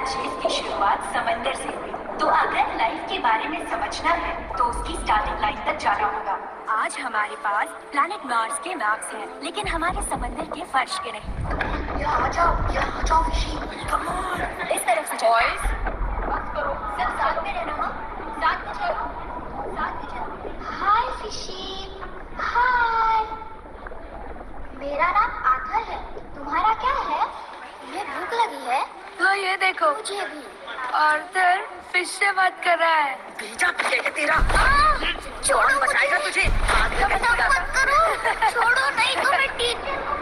Chase की शुरुआत समंदर से हुई। तो अगर लाइफ के बारे में समझना है तो उसकी स्टार्टिंग लाइन तक जाना होगा। आज हमारे पास प्लैनेट मार्स के मैप्स हैं, लेकिन हमारे समंदर के फर्श के नहीं। यहाँ आ जाओ फिशी। कम ऑन, इस तरफ से बॉयज बस करो, सब साथ में रहना। हाँ, साथ में चलो, साथ में चलो। हाय फिशी। हाय, मेरा नाम आथर है। तुम्हारा क्या है? तुम्हें भूख लगी है? हाँ, ये देखो, मुझे भी। आर्थर फिश से बात कर रहा है। भेजा पिएगा तेरा। छोड़ो, बचाएगा तुझे। मत करो। छोड़ो नहीं तो मैं